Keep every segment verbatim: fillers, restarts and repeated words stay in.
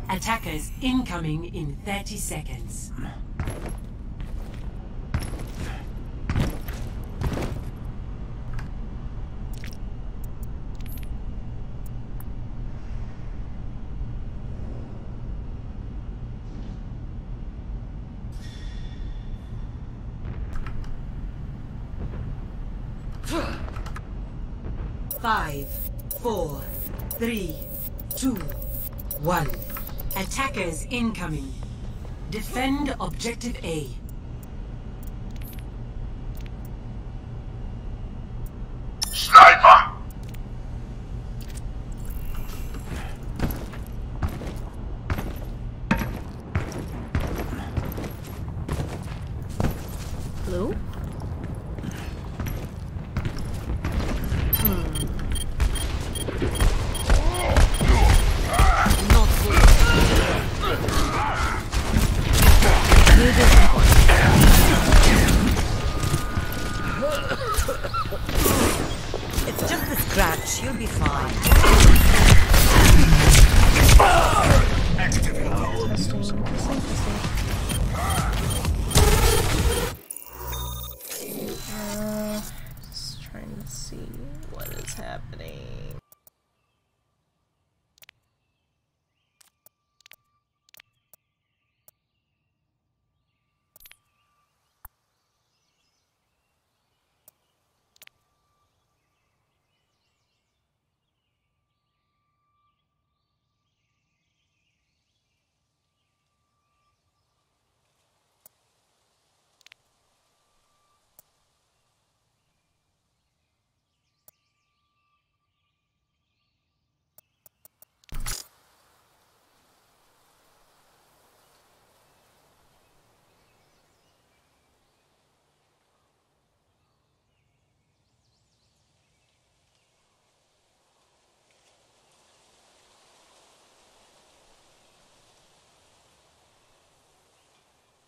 Attackers incoming in thirty seconds. Five, four, three, two, one. Attackers incoming. Defend objective A. Sniper! Blue? It's just a scratch, you'll be fine. Testing, testing, testing. Uh, just trying to see what is happening.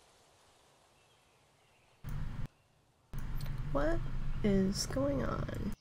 What is going on?